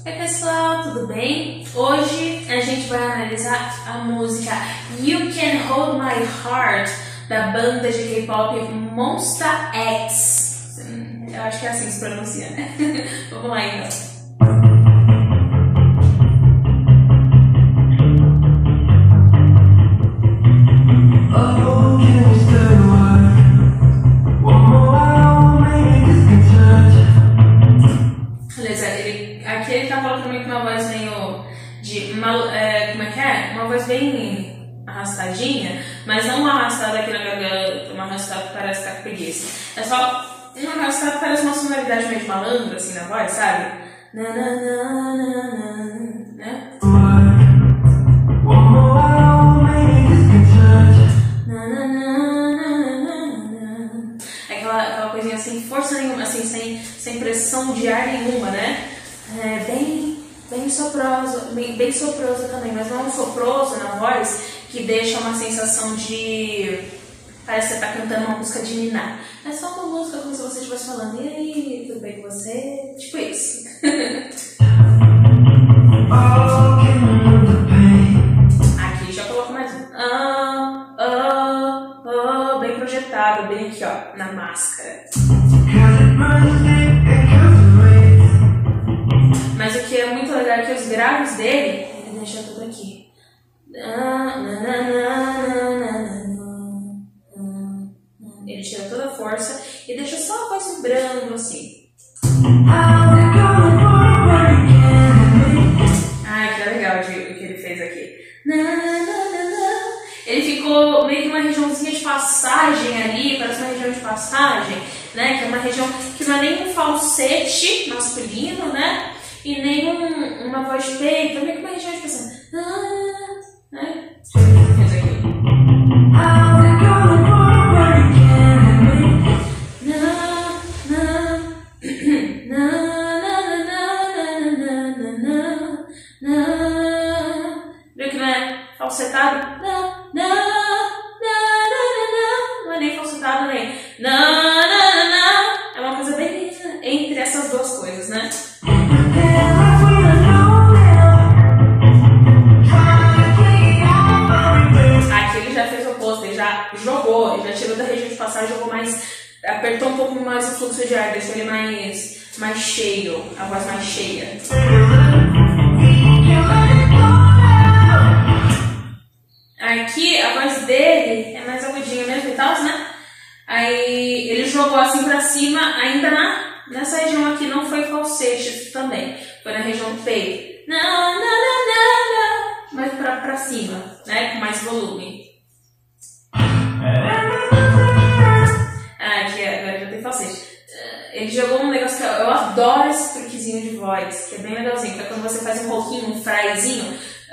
Oi pessoal, tudo bem? Hoje a gente vai analisar a música You Can Hold My Heart da banda de K-pop Monsta X. Eu acho que é assim que se pronuncia, né? Vamos lá então. Aqui ele tá falando também com uma voz meio de... como é que é? Uma voz bem arrastadinha, mas não uma arrastada aqui na garganta, uma arrastada que parece que tá com preguiça. É só uma arrastada que parece uma sonoridade meio de malandro, assim, na voz, sabe? Né? Aquela coisinha sem força nenhuma, assim, sem pressão de ar nenhuma, né? Bem soproso, bem soproso também, mas não é um soproso na voz que deixa uma sensação de... parece que você tá cantando uma música de ninar. É só uma música como se você estivesse falando, e aí, tudo bem com você? Tipo isso. Aqui já coloco mais um. Bem projetado, bem aqui, ó, na máscara. Mas o que é muito legal é que os graves dele, ele deixa tudo aqui. Ele tira toda a força e deixa só a voz vibrando assim. Ai, que legal o que ele fez aqui. Ele ficou meio que uma regiãozinha de passagem ali, parece uma região de passagem, né? Que é uma região que não é nem um falsete masculino, né? E nem uma voz de peito, também com uma região de passagem. Né? Deixa eu ver o que ele fez aqui. Viu que não é falsetado? Não é nem falsetado, nem. É uma coisa bem entre essas duas coisas, né? Aqui ele já fez o oposto, ele já jogou, ele já tirou da região de passagem, jogou mais, apertou um pouco mais o fluxo de ar, deixou ele mais cheio, a voz mais cheia. Aqui a voz dele é mais agudinha mesmo e tal, né? Aí ele jogou assim pra cima, ainda nessa região aqui não foi falsete também, foi na região do peito. Mas pra cima, né? Com mais volume. Aqui agora já tem falsete. Ele jogou um negócio que eu adoro, esse truquezinho de voz, que é bem legalzinho, que é quando você faz um pouquinho, um fraizinho,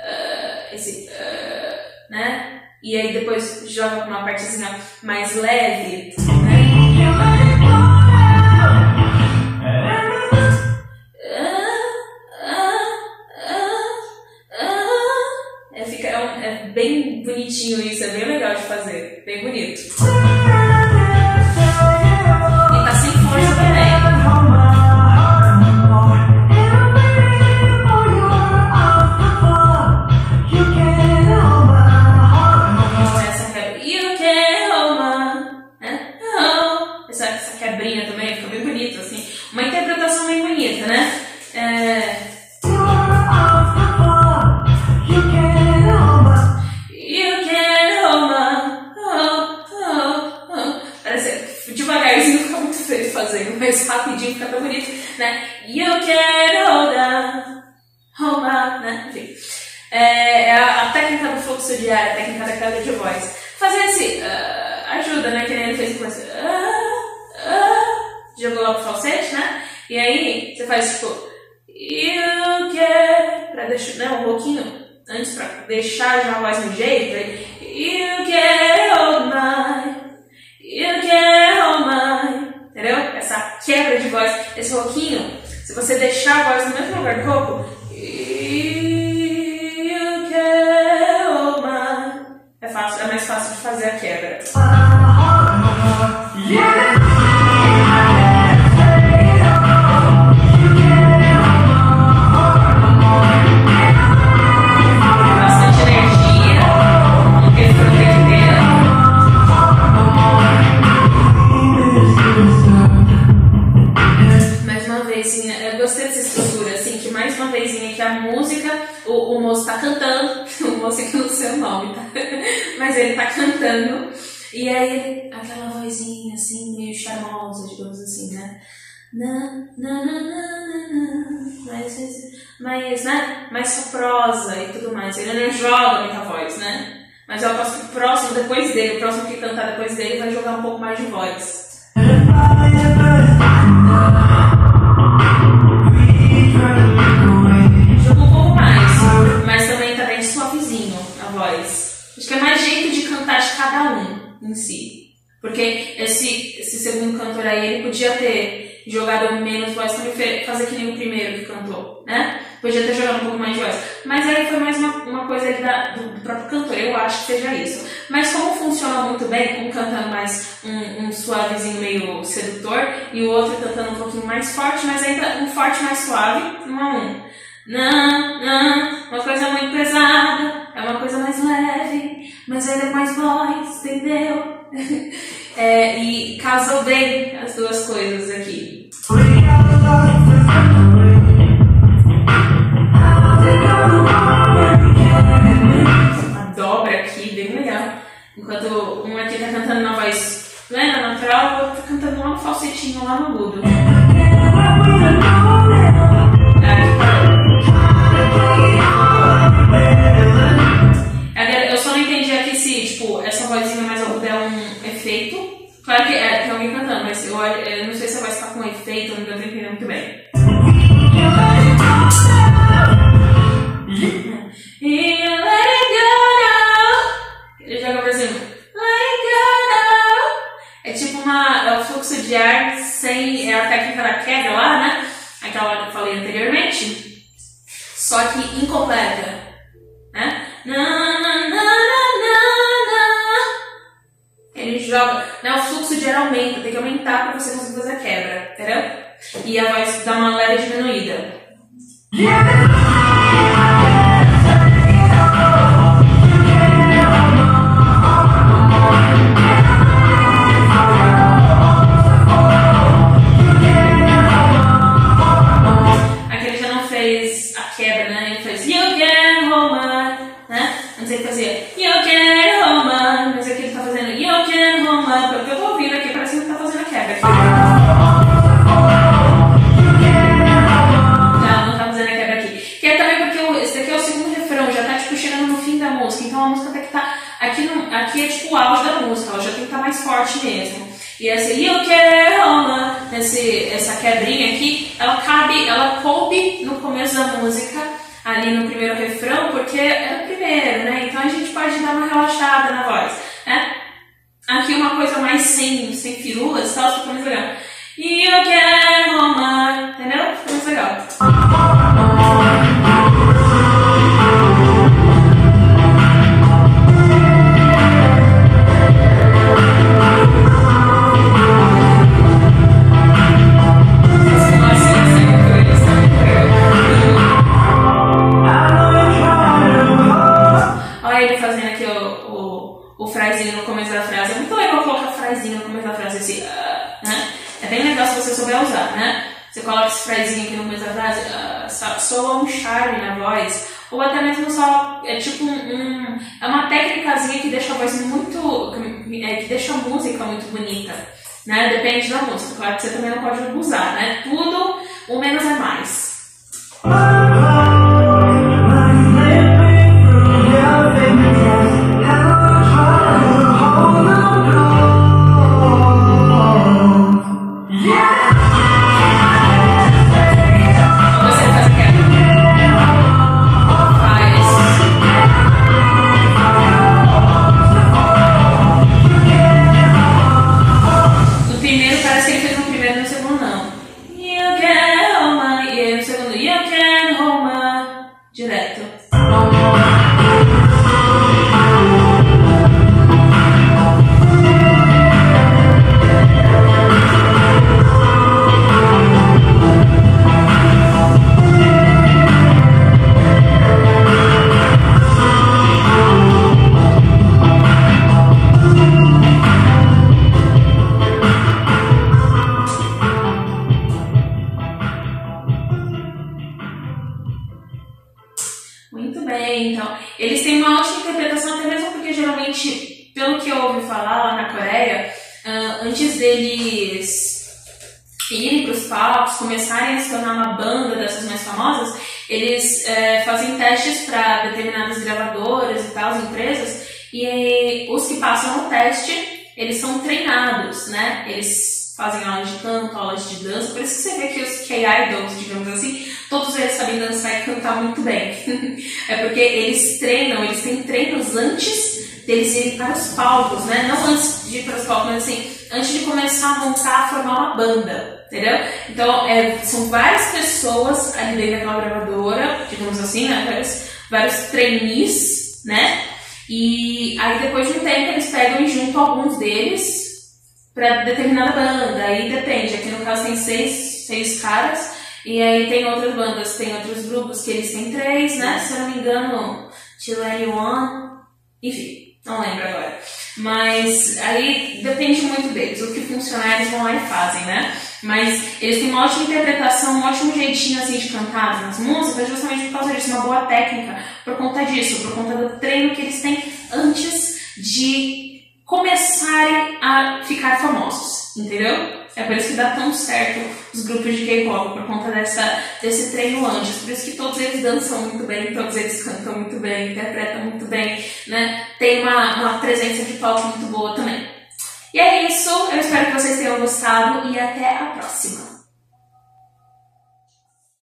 né? E aí depois joga com uma partezinha mais leve, né? É bem bonitinho isso, é bem legal de fazer, bem bonito. E tá sem força também. Essa quebrinha também fica bem bonita, assim. Uma interpretação bem bonita, né? Parece devagarzinho, fica muito feio fazendo, mas rapidinho fica tão bonito, né? You can hold on, né? Enfim. É a técnica do fluxo de ar, a técnica da quebra de voz. Fazer esse ajuda, né? Que nem ele fez com esse jogou lá pro falsete, né? E aí você faz tipo you can, pra deixar, né, um pouquinho antes pra deixar já a voz no jeito, aí, you can hold my, entendeu? Essa quebra de voz, esse roquinho, se você deixar a voz no mesmo lugar do corpo, you can hold my, é mais fácil de fazer a quebra. gostei dessa estrutura, assim, que mais uma vezinha que a música, o moço tá cantando, o moço aqui não sei o nome, tá? Mas ele tá cantando, e aí aquela vozinha, assim, meio charmosa, digamos assim, né? Mais soprosa e tudo mais. Ele não joga muita voz, né? Mas eu aposto que o próximo depois dele, o próximo que cantar depois dele vai jogar um pouco mais de voz. Joga um pouco mais, mas também tá bem suavezinho a voz. Acho que é mais jeito de cantar de cada um em si. Porque esse segundo cantor aí, ele podia ter jogado menos voz também, fazer que nem o primeiro que cantou, né? Podia ter jogado um pouco mais de voz. Mas aí foi mais uma coisa ali do próprio cantor, eu acho que seja isso. Mas como funciona muito bem, um cantando mais um suavezinho meio sedutor e o outro cantando um pouquinho mais forte, mas ainda um forte mais suave, 1 a 1. Não, uma coisa muito pesada, é uma coisa mais leve, mas ainda com mais voz, entendeu? E casou bem as duas coisas aqui. Uma dobra aqui, bem legal. Enquanto um aqui tá cantando na voz, né, na natural, o outro tá cantando lá no falsetinho, lá no agudo. Eu só não entendi aqui se, tipo, essa vozinha mais aguda é um efeito. Claro que tem alguém cantando, mas eu não sei se a voz tá com efeito, eu não tô entendendo muito bem. Ele joga pra cima. É tipo é o fluxo de ar sem. É a técnica da queda lá, né? Aquela que eu falei anteriormente. Só que incompleta. Né? Ele joga. Né? O fluxo de ar aumenta, tem que aumentar para você conseguir fazer a quebra. Entendeu? E a voz dá uma leve diminuída. Aqui ele já não fez a quebra, né? Ele fez You can hold my, né? Antes ele fazia You can hold my, mas aqui ele tá fazendo You can hold my. Pelo que eu tô ouvindo aqui, parece que ele tá fazendo a quebra aqui. Não tá fazendo a quebra aqui. Que é também porque esse daqui é o segundo refrão, já tá tipo chegando no fim da música, então a música tem que estar. Aqui é tipo o auge da música, ela já tem que estar mais forte mesmo. E essa You can hold my, essa quebrinha aqui, ela coube no começo da música, ali no primeiro refrão, porque era o primeiro, né? Então a gente pode dar uma relaxada na voz, né? Aqui uma coisa mais sem firulas, tal, fica mais legal. You can hold my, entendeu? Fica mais legal. Olha ele fazendo aqui o frasinho no começo da frase. É muito legal colocar frasinho no começo da frase, assim, né? É bem legal se você souber usar, né? Você coloca esse frasinho aqui no começo da frase, soa um charme na voz, ou até mesmo só, é tipo é uma técnicazinha que deixa a voz muito, que deixa a música muito bonita, né? Depende da música, claro que você também não pode abusar, né? Tudo, o menos é mais. bem. Então, eles têm uma ótima interpretação, até mesmo porque geralmente, pelo que eu ouvi falar lá na Coreia, antes deles irem para os palcos, começarem a se tornar uma banda dessas mais famosas, eles fazem testes para determinadas gravadoras e tal, empresas, e os que passam no teste, eles são treinados, né? Eles fazem aulas de canto, aulas de dança, por isso que você vê que os K-idols, digamos assim, todos eles sabem dançar e cantar muito bem. É porque eles treinam, eles têm treinos antes deles irem para os palcos, né? Não antes de ir para os palcos, mas assim, antes de começar a montar, a formar uma banda, entendeu? Então, são várias pessoas ali dentro daquela gravadora, digamos assim, né? Vários trainees, né? E aí, depois de um tempo, eles pegam e juntam alguns deles para determinada banda. Aí depende, aqui no caso tem seis caras, e aí tem outras bandas, tem outros grupos que eles têm 3, né? Se eu não me engano, Chile One, enfim, não lembro agora. Mas aí depende muito deles, o que funcionar eles vão lá e fazem, né? Mas eles têm uma ótima interpretação, um ótimo jeitinho assim de cantar nas músicas, justamente por causa disso, uma boa técnica, por conta disso, por conta do treino que eles têm antes de começarem a ficar famosos, entendeu? É por isso que dá tão certo os grupos de K-pop, por conta desse treino antes. Por isso que todos eles dançam muito bem, todos eles cantam muito bem, interpretam muito bem, né? Tem uma presença de palco muito boa também. E é isso, eu espero que vocês tenham gostado e até a próxima!